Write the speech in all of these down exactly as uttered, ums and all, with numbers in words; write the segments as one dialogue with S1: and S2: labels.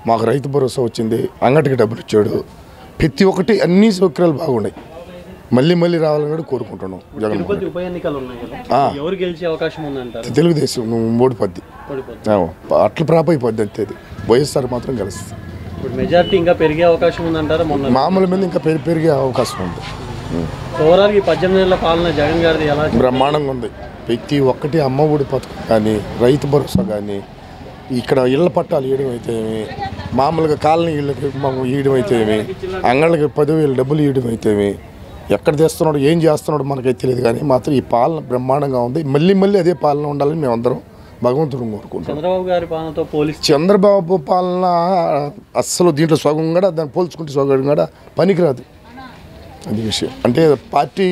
S1: మాకు రైతు భరోసా వచ్చింది, అంగటికి డబ్బులు ఇచ్చాడు, ప్రతి ఒక్కటి అన్ని సౌకర్యాలు బాగున్నాయి. మళ్ళీ మళ్ళీ రావాలని కూడా కోరుకుంటున్నాం.
S2: జగన్మోహన్ ఉప ఎన్నికలు ఉన్నాయి కదా, ఎవరు గెలిచే అవకాశం ఉందంటారు?
S1: తెలుగుదేశం నువ్వు ఓడిపోద్ది, అట్ల ప్రాప్ అయిపోద్ది అంతే. వైఎస్ఆర్ మాత్రం గెలుస్తుంది.
S2: ఇప్పుడు మెజారిటీ ఇంకా పెరిగే అవకాశం ఉందంటారా? మొన్న
S1: మామూలు మీద ఇంకా పెరి పెరిగే అవకాశం ఉంది.
S2: ఓవరాల్ ఈ పద్దెనిమిది నెలల పాలన జగన్ గారిది ఎలా?
S1: బ్రహ్మాండంగా ఉంది. ప్రతి ఒక్కటి అమ్మ ఒడి పథకం కానీ, రైతు భరోసా కానీ, ఇక్కడ ఇళ్ల పట్టాలు ఇవ్వడం అయితే ఏమి, మామూలుగా కాలనీ ఇళ్ళకి ఇవ్వడం అయితే ఏమి, అంగళ్ళకి పదివేలు డబ్బులు ఇవ్వడం అయితే ఏమి, ఎక్కడ తెస్తున్నాడు ఏం చేస్తున్నాడు మనకైతే తెలియదు. కానీ మాత్రం ఈ పాలన బ్రహ్మాండంగా ఉంది. మళ్ళీ మళ్ళీ అదే పాలన ఉండాలని మేమందరం భగవంతుడు కోరుకుంటాం.
S2: చంద్రబాబు గారి పాలనతో పోలీస్
S1: చంద్రబాబు పాలన అస్సలు దీంట్లో సగం కూడా దాన్ని పోల్చుకుంటే సగం కూడా పనికిరాదు. అది విషయం. అంటే పార్టీ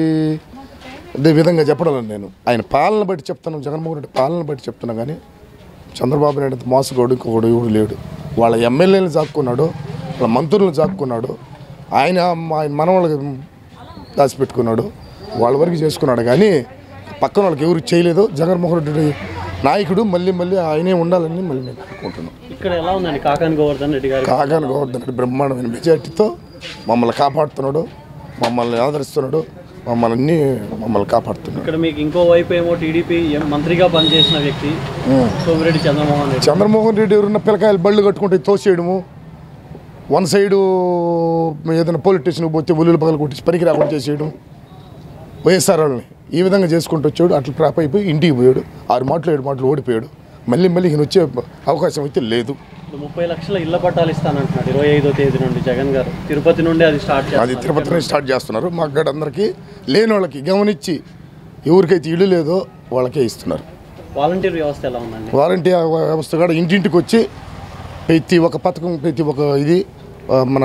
S1: అదే విధంగా చెప్పడం నేను ఆయన పాలన బట్టి చెప్తున్నాను, జగన్మోహన్ రెడ్డి పాలన బట్టి చెప్తున్నా. కానీ చంద్రబాబు నాయుడు మోసగోడు ఇంకొకడు ఎవడు లేడు. వాళ్ళ ఎమ్మెల్యేలు జాక్కున్నాడు, వాళ్ళ మంత్రులను జాక్కున్నాడు, ఆయన ఆయన మనవాళ్ళకి దాచిపెట్టుకున్నాడు, వాళ్ళ వరకు చేసుకున్నాడు. కానీ పక్కన వాళ్ళకి ఎవరు చేయలేదు. జగన్మోహన్ రెడ్డి నాయకుడు మళ్ళీ మళ్ళీ ఆయనే ఉండాలని మళ్ళీ మేము అనుకుంటున్నాం.
S2: ఇక్కడ ఎలా ఉందండి కాకాని గోవర్ధన్ రెడ్డి గారు?
S1: కాకాని గోవర్ధన్ రెడ్డి బ్రహ్మాండమైన మెజార్టీతో మమ్మల్ని కాపాడుతున్నాడు, మమ్మల్ని ఆదరిస్తున్నాడు, మమ్మల్ని అన్ని మమ్మల్ని కాపాడుతున్నాడు.
S2: ఇక్కడ మీకు ఇంకో వైపు ఏమో టీడీపీ మంత్రిగా పనిచేసిన వ్యక్తి సోమిరెడ్డి చంద్రమోహన్ రెడ్డి.
S1: చంద్రమోహన్ రెడ్డి ఎవరున్న పిల్లకాయలు బళ్ళు కట్టుకుంటే తోసేయడము, వన్ సైడు ఏదైనా పోలీస్ స్టేషన్కి పోతే ఉల్లులు పగలు కొట్టి పనికి రాకుండా చేసేయడం, వైఎస్ఆర్ వాళ్ళని ఈ విధంగా చేసుకుంటూ వచ్చాడు. అట్లా ట్రాప్ అయిపోయి ఇంటికి పోయాడు. ఆరు మాటలు ఏడు మాటలు ఓడిపోయాడు. మళ్ళీ మళ్ళీ ఈయన వచ్చే అవకాశం అయితే లేదు.
S2: ముప్పై లక్షల ఇళ్ల పట్టాలు ఇస్తానంటున్నాడు ఇరవై ఐదో తేదీ నుండి జగన్ గారు. తిరుపతి నుండి అది స్టార్ట్
S1: అది తిరుపతి నుండి స్టార్ట్ చేస్తున్నారు. మాకు గడ అందరికీ లేని వాళ్ళకి గమనించి ఎవరికైతే ఇల్లు లేదో వాళ్ళకే ఇస్తున్నారు.
S2: వాలంటీర్ వ్యవస్థ ఎలా ఉందండి?
S1: వాలంటీర్ వ్యవస్థ కూడా ఇంటింటికి వచ్చి ప్రతి ఒక్క పథకం ప్రతి ఒక్క ఇది మన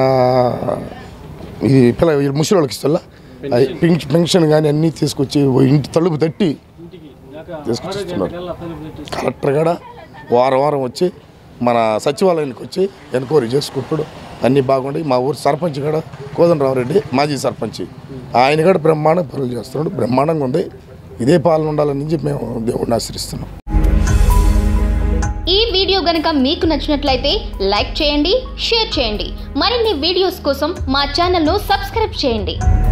S1: ఇది పిల్ల ముసలి వాళ్ళకి ఇస్తా పెన్షన్ కానీ అన్నీ తీసుకొచ్చి ఇంటి తలుపు తట్టి తీసుకొచ్చిస్తున్నారు. కలెక్టర్ కూడా వారం వారం వచ్చి మన సచివాలయానికి వచ్చి ఎన్క్వైరీ చేసుకుంటాడు. అన్నీ బాగుంటాయి. మా ఊరు సర్పంచ్ కూడా కోదండరామరెడ్డి మాజీ సర్పంచ్, ఆయన కూడా బ్రహ్మాండ పనులు చేస్తున్నాడు. బ్రహ్మాండంగా ఉంది. ఇదే పాలన ఉండాలని చెప్పి మేము దేవుడిని ఆశ్రయిస్తున్నాం.
S3: ఈ వీడియో గనుక మీకు నచ్చినట్లయితే లైక్ చేయండి, షేర్ చేయండి. మరిన్ని వీడియోస్ కోసం మా ఛానల్ను సబ్స్క్రైబ్ చేయండి.